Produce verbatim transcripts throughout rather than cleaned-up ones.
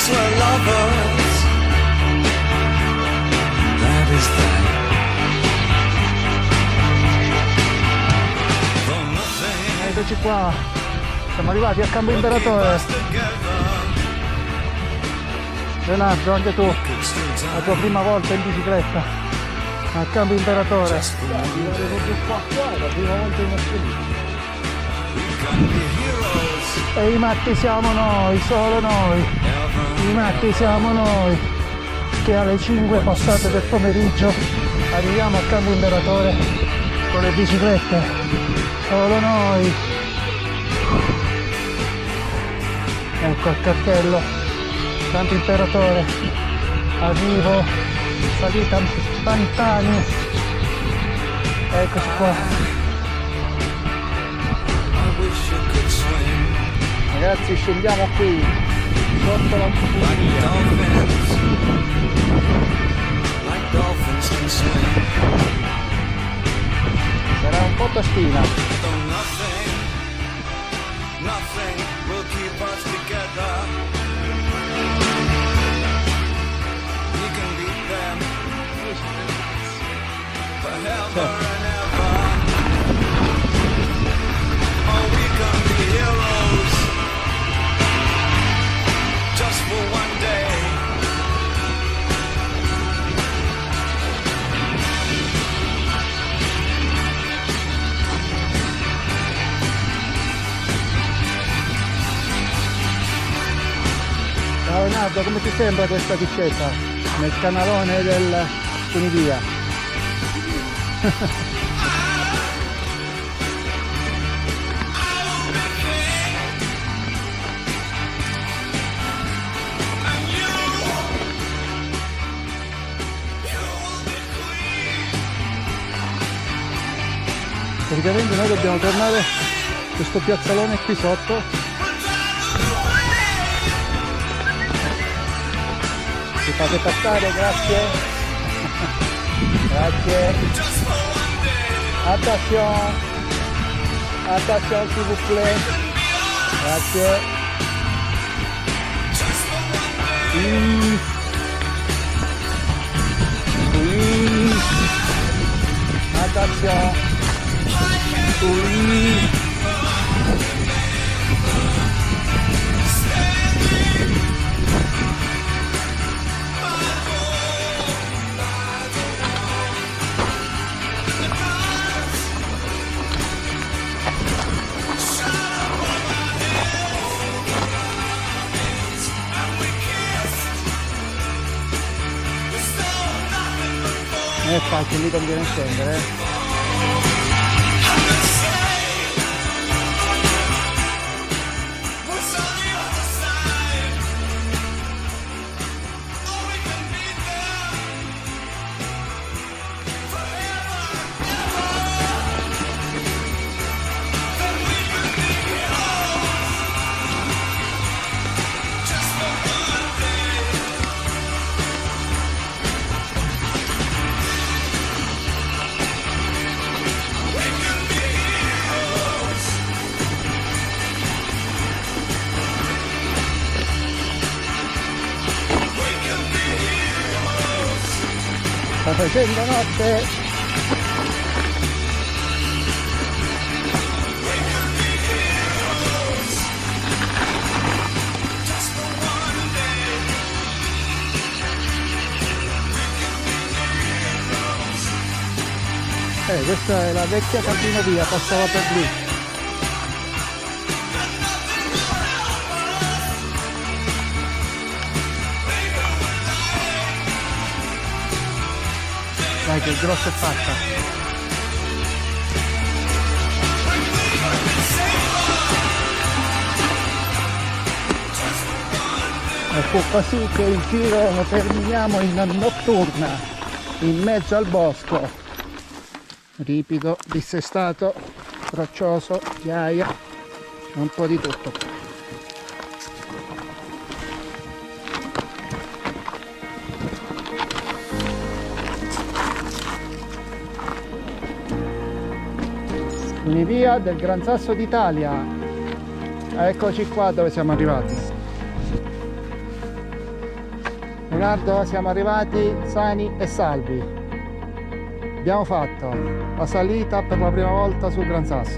once were lovers. That is that. Eccoci qua, siamo arrivati a Campo Imperatore. Leonardo, anche tu, la tua prima volta in bicicletta a Campo Imperatore. Qua, la prima volta in assoluto. E i matti siamo noi, solo noi. I matti siamo noi, che alle cinque passate del pomeriggio arriviamo a Campo Imperatore con le biciclette. Solo noi. Ecco il cartello Campo Imperatore, arrivo, salita Pantani. Eccoci qua. Ragazzi, scendiamo qui sotto la cupola. Sarà un po' tostina. Ciao Leonardo, come ti sembra questa discesa nel canalone del Funivia? Praticamente noi dobbiamo tornare questo piazzalone qui sotto. Ci fate passare, grazie. Grazie. Attention. Attention s'il vous plaît. Grazie. Oui. Oui. Attention. Oui. Non è facile, mi conviene scendere, eh. Sta facendo notte. Eh, questa è la vecchia Campino Via, passava per lì. Dai che il grosso è fatta. Ecco così che il giro lo terminiamo in notturna, in mezzo al bosco. Ripido, dissestato, roccioso, ghiaia, un po' di tutto. Funivia del Gran Sasso d'Italia. Eccoci qua dove siamo arrivati. Leonardo, siamo arrivati sani e salvi. Abbiamo fatto la salita per la prima volta sul Gran Sasso.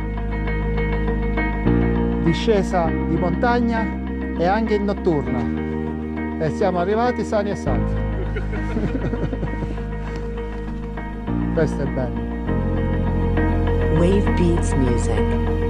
Discesa di montagna e anche in notturna. E siamo arrivati sani e salvi. Questo è bello. Wave Beats Music.